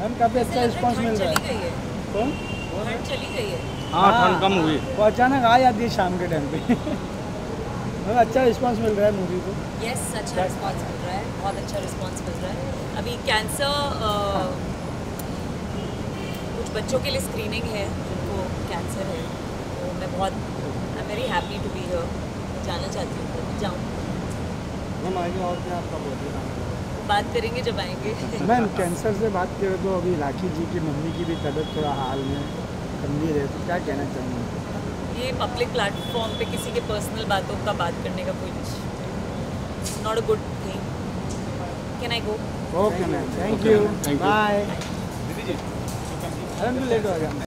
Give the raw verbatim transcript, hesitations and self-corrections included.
Ma'am काफ़ी अच्छा response मिल रहा है। कौन? ठंड चली गई है। हाँ ठंड कम हुई। वो अचानक आ जाती है शाम के टाइम पे। मैम अच्छा रिस्पॉन्स मिल रहा है मूवी को। यस अच्छा रिस्पॉन्स मिल रहा है, बहुत अच्छा रिस्पॉन्स मिल रहा है। अभी कैंसर कुछ बच्चों के लिए स्क्रीनिंग है जिनको कैंसर है, तो मैं बहुत I am very happy to be here. जाना चाहती हूँ तो जाऊँ। मैम आगे और क्या आपका बोलिए? बात करेंगे जब आएंगे। मैम कैंसर से बात करें तो अभी राखी जी की मम्मी की भी तबीयत थोड़ा हाल में गंभीर है, तो क्या कहना चाहेंगे? ये पब्लिक प्लेटफॉर्म पे किसी के पर्सनल बातों का बात करने का कोई not a good thing. Can I go? Okay ma'am, thank you, bye. दीदी जी लेट हो गया।